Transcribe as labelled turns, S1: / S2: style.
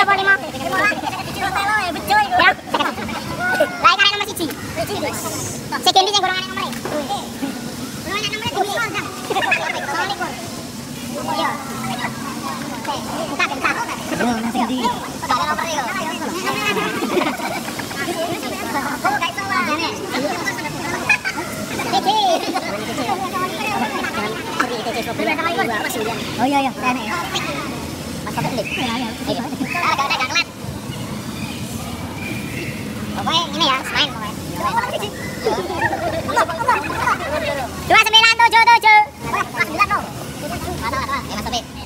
S1: apa 5? Ya. Lah karek nomor 1. Sing endi sing golongane nomor 2? Golongane nomor 2. Iya. Bentar. Sindi. Ada nomor yo. Oh, gak iso lah. Oh iya, enak ya. Mas Taufik nih. Iya. Agak ngeliat. Pokoknya ini ya, main pokoknya. 2977. Wah, 9 no. Mas Taufik.